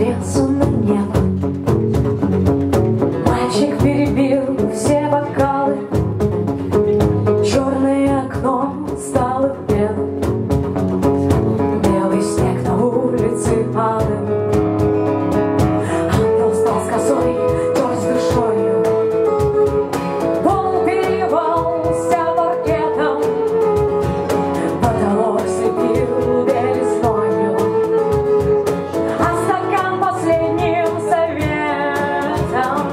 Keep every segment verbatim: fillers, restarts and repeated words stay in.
смотрелся на небо. Мальчик перебил все бокалы, черное окно стало белым, белый снег на улице алым. Ангел стал с косой, тер с душою, пол переливался паркетом, потолок слепил белизною, а стакан последним советом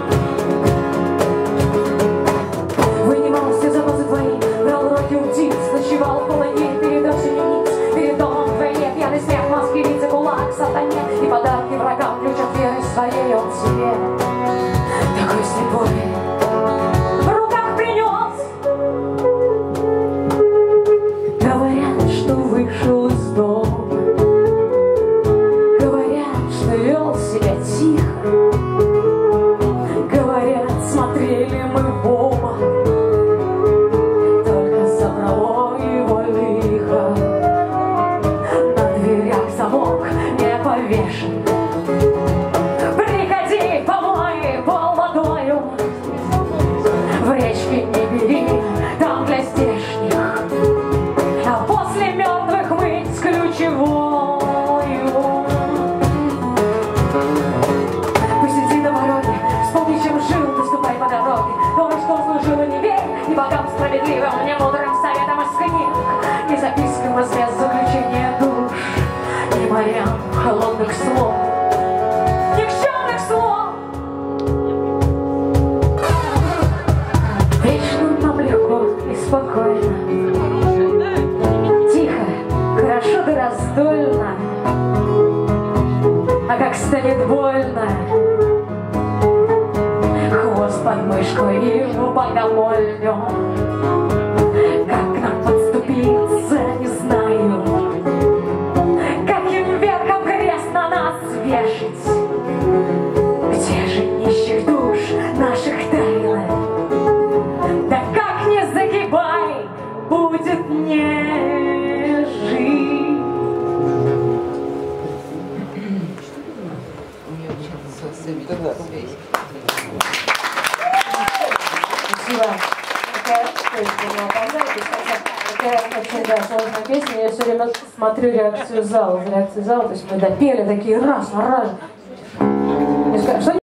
вынимал все запасы твои, брал уроки у птиц, ночевал в полыни перед осенью ниц, перед домом вдвойне пьяный смех, маскирица, кулак, сатане и подарки врагам, ключ от веры своей он себе такой слепой в руках принес. Говорят, что вышел из дома, говорят, что вел себя тихо, говорят, смотрели мы в оба, только забрало его лихо. На дверях замок не повешен, приходи, помой пол водою, в речке не бери, там для здешних, а после мертвых мыть ключевую. Посиди на пороге, вспомни, чем жил, поступай по дороге, то, что служил, и не верь ни богам справедливым, ни мудрым советам из книг, ни запискам из мест заключения душ, ни морям холодных слов, никчемных слов. Вечно нам легко и спокойно, тихо, хорошо да раздольно, а как станет больно, хвост под мышку и в богомольню. Как нам подступиться, не знаю, каким верхом крест на нас вешать, где же нищих душ наших тайна, да как не загибай, будет не жить. Спасибо. Такая, то есть, вы не опоздаете, такая очень, да, сложная песня. Я все время смотрю реакцию зала, реакцию зала, то есть мы допели такие раз на раз.